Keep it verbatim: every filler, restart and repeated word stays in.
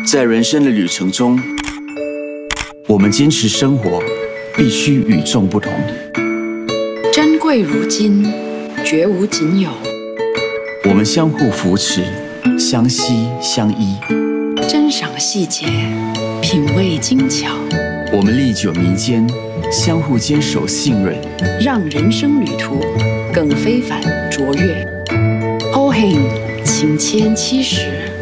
在人生的旅程中，我们坚持生活必须与众不同。 珍贵如金，绝无仅有。 我们相互扶持，相惜相依， 珍赏细节，品味精巧。 我们历久弥坚，相互坚守信任， 让人生旅途更非凡卓越。Heng 情牵七十。